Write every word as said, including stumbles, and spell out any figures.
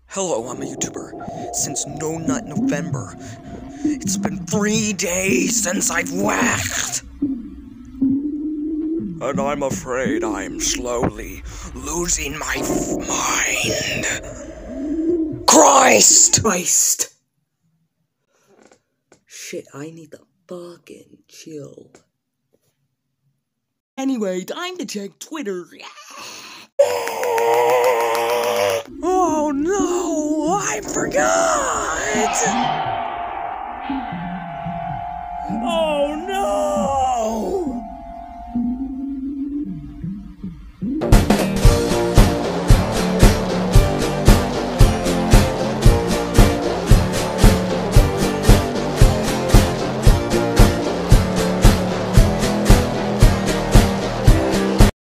Hello, I'm a YouTuber. Since No Nut November, it's been three days since I've waxed. And I'm afraid I'm slowly losing my f mind. Christ! Christ! Shit, I need to fucking chill. Anyway, time to check Twitter. Oh no, I forgot!